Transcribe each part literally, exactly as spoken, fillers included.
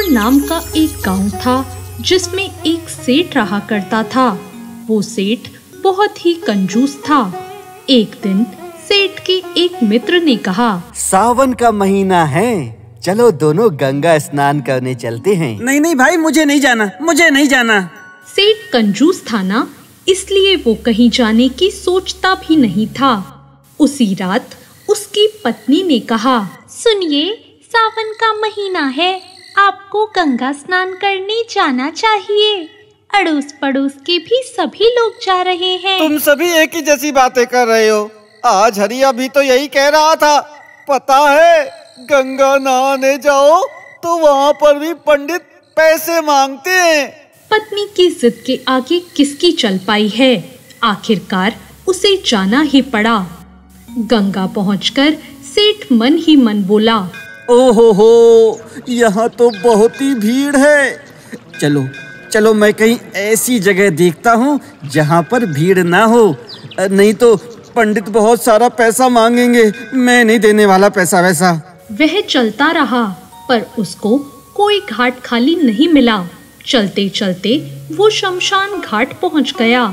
जयपुर नाम का एक गांव था जिसमें एक सेठ रहा करता था। वो सेठ बहुत ही कंजूस था। एक दिन सेठ के एक मित्र ने कहा, सावन का महीना है, चलो दोनों गंगा स्नान करने चलते हैं। नहीं नहीं भाई, मुझे नहीं जाना, मुझे नहीं जाना। सेठ कंजूस था ना, इसलिए वो कहीं जाने की सोचता भी नहीं था। उसी रात उसकी पत्नी ने कहा, सुनिए, सावन का महीना है, आपको गंगा स्नान करने जाना चाहिए। अड़ोस पड़ोस के भी सभी लोग जा रहे हैं। तुम सभी एक ही जैसी बातें कर रहे हो। आज हरिया भी तो यही कह रहा था। पता है, गंगा नहाने जाओ तो वहाँ पर भी पंडित पैसे मांगते हैं। पत्नी की जिद के आगे किसकी चल पाई है। आखिरकार उसे जाना ही पड़ा। गंगा पहुंचकर सेठ मन ही मन बोला, ओहो हो, यहाँ तो बहुत ही भीड़ है। चलो चलो मैं कहीं ऐसी जगह देखता हूँ जहाँ पर भीड़ ना हो, नहीं तो पंडित बहुत सारा पैसा मांगेंगे। मैं नहीं देने वाला पैसा वैसा। वह चलता रहा पर उसको कोई घाट खाली नहीं मिला। चलते चलते वो शमशान घाट पहुँच गया।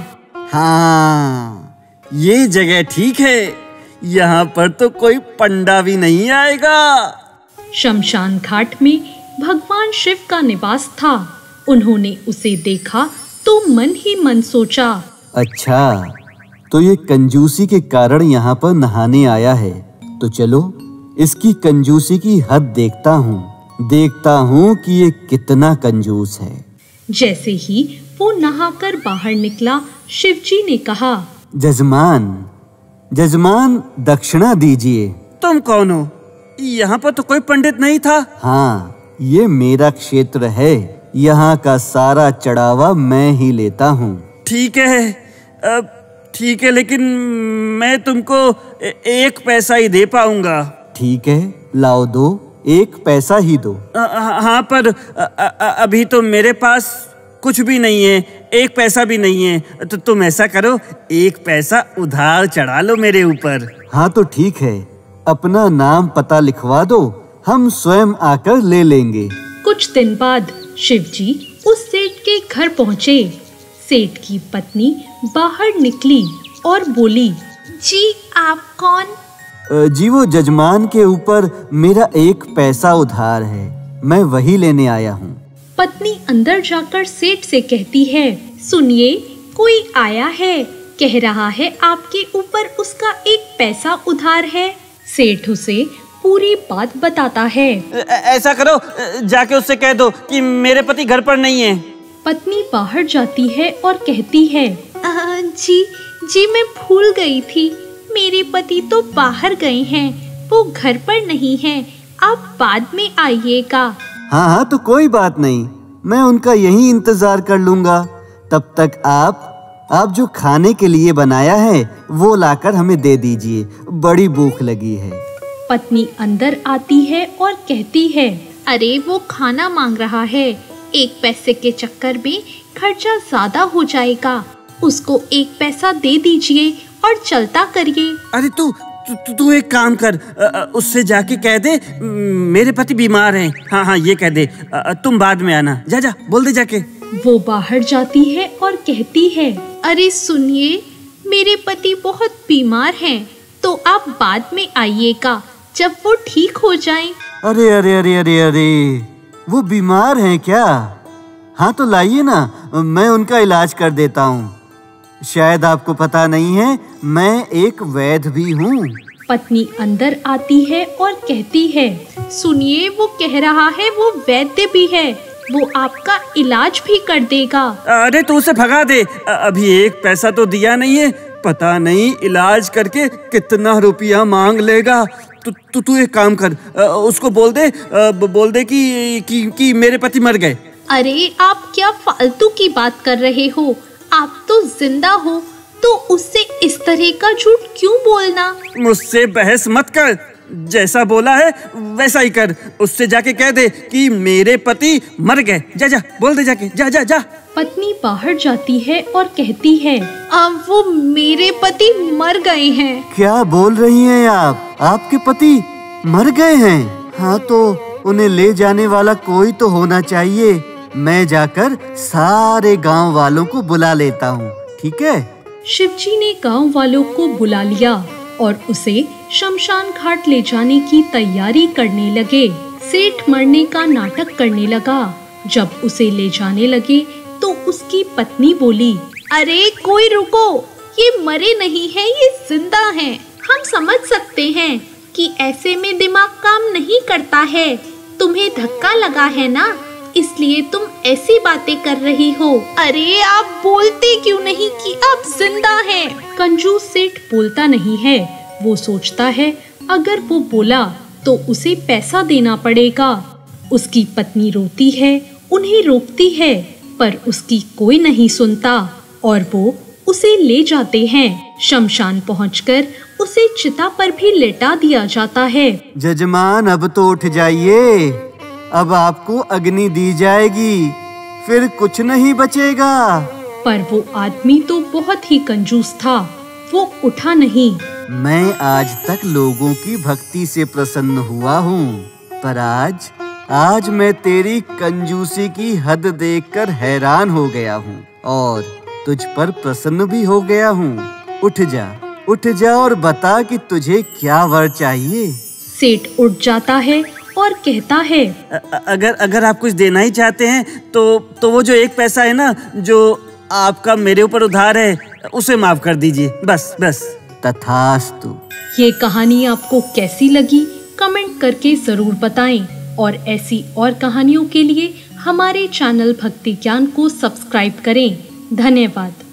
हाँ, ये जगह ठीक है, यहाँ पर तो कोई पंडा भी नहीं आएगा। शमशान घाट में भगवान शिव का निवास था। उन्होंने उसे देखा तो मन ही मन सोचा, अच्छा, तो ये कंजूसी के कारण यहाँ पर नहाने आया है, तो चलो इसकी कंजूसी की हद देखता हूँ। देखता हूँ कि ये कितना कंजूस है। जैसे ही वो नहाकर बाहर निकला, शिवजी ने कहा, जजमान, जजमान दक्षिणा दीजिए। तुम कौन हो? यहाँ पर तो कोई पंडित नहीं था। हाँ, ये मेरा क्षेत्र है, यहाँ का सारा चढ़ावा मैं ही लेता हूँ। ठीक है, अब ठीक है, लेकिन मैं तुमको एक पैसा ही दे पाऊंगा। ठीक है, लाओ दो, एक पैसा ही दो। हाँ, पर आ, आ, अभी तो मेरे पास कुछ भी नहीं है, एक पैसा भी नहीं है। तो तुम ऐसा करो, एक पैसा उधार चढ़ा लो मेरे ऊपर। हाँ तो ठीक है, अपना नाम पता लिखवा दो, हम स्वयं आकर ले लेंगे। कुछ दिन बाद शिवजी उस सेठ के घर पहुँचे। सेठ की पत्नी बाहर निकली और बोली, जी आप कौन? जी वो जजमान के ऊपर मेरा एक पैसा उधार है, मैं वही लेने आया हूँ। पत्नी अंदर जाकर सेठ से कहती है, सुनिए, कोई आया है, कह रहा है आपके ऊपर उसका एक पैसा उधार है। सेठ उसे पूरी बात बताता है। ऐसा करो, जाके उससे कह दो कि मेरे पति घर पर नहीं है। पत्नी बाहर जाती है और कहती है, आ, जी जी मैं भूल गई थी, मेरे पति तो बाहर गए हैं, वो घर पर नहीं हैं, आप बाद में आइएगा। हाँ हाँ तो कोई बात नहीं, मैं उनका यही इंतजार कर लूंगा। तब तक आप आप जो खाने के लिए बनाया है वो लाकर हमें दे दीजिए, बड़ी भूख लगी है। पत्नी अंदर आती है और कहती है, अरे वो खाना मांग रहा है, एक पैसे के चक्कर में खर्चा ज्यादा हो जाएगा, उसको एक पैसा दे दीजिए और चलता करिए। अरे तू तू तू एक काम कर, उससे जाके कह दे मेरे पति बीमार हैं। हाँ हाँ ये कह दे, तुम बाद में आना। जा जा बोल दे जाके। वो बाहर जाती है और कहती है, अरे सुनिए, मेरे पति बहुत बीमार हैं, तो आप बाद में आइएगा जब वो ठीक हो जाएं। अरे अरे अरे अरे अरे वो बीमार हैं क्या? हाँ तो लाइए ना, मैं उनका इलाज कर देता हूँ। शायद आपको पता नहीं है, मैं एक वैद्य भी हूँ। पत्नी अंदर आती है और कहती है, सुनिए, वो कह रहा है वो वैद्य भी है, वो आपका इलाज भी कर देगा। अरे तू उसे भगा दे, अभी एक पैसा तो दिया नहीं है, पता नहीं इलाज करके कितना रुपया मांग लेगा। तू तू तू एक काम कर, उसको बोल दे बोल दे कि, कि, कि मेरे पति मर गए। अरे आप क्या फालतू की बात कर रहे हो, आप तो जिंदा हो, तो उससे इस तरह का झूठ क्यों बोलना? मुझसे बहस मत कर, जैसा बोला है वैसा ही कर। उससे जाके कह दे कि मेरे पति मर गए। जा जा बोल दे जाके, जा जा जा। पत्नी बाहर जाती है और कहती है, अब वो मेरे पति मर गए हैं। क्या बोल रही हैं आप? आपके पति मर गए हैं? हाँ तो उन्हें ले जाने वाला कोई तो होना चाहिए। मैं जाकर सारे गांव वालों को बुला लेता हूँ, ठीक है? शिवजी ने गांव वालों को बुला लिया और उसे शमशान घाट ले जाने की तैयारी करने लगे। सेठ मरने का नाटक करने लगा। जब उसे ले जाने लगे तो उसकी पत्नी बोली, अरे कोई रुको, ये मरे नहीं हैं, ये जिंदा हैं। हम समझ सकते हैं कि ऐसे में दिमाग काम नहीं करता है। तुम्हें धक्का लगा है ना, इसलिए तुम ऐसी बातें कर रही हो। अरे आप बोलते क्यों नहीं कि आप जिंदा हैं? कंजूस सेठ बोलता नहीं है। वो सोचता है अगर वो बोला तो उसे पैसा देना पड़ेगा। उसकी पत्नी रोती है, उन्हें रोकती है, पर उसकी कोई नहीं सुनता और वो उसे ले जाते हैं। शमशान पहुंचकर उसे चिता पर भी लेटा दिया जाता है। जजमान अब तो उठ जाइए, अब आपको अग्नि दी जाएगी, फिर कुछ नहीं बचेगा। पर वो आदमी तो बहुत ही कंजूस था, वो उठा नहीं। मैं आज तक लोगों की भक्ति से प्रसन्न हुआ हूँ, पर आज आज मैं तेरी कंजूसी की हद देखकर हैरान हो गया हूँ और तुझ पर प्रसन्न भी हो गया हूँ। उठ जा, उठ जा और बता कि तुझे क्या वर चाहिए। सेठ उठ जाता है और कहता है, अगर अगर आप कुछ देना ही चाहते हैं तो तो वो जो एक पैसा है ना, जो आपका मेरे ऊपर उधार है, उसे माफ कर दीजिए, बस बस। तथास्तु। ये कहानी आपको कैसी लगी कमेंट करके जरूर बताएं और ऐसी और कहानियों के लिए हमारे चैनल भक्ति ज्ञान को सब्सक्राइब करें। धन्यवाद।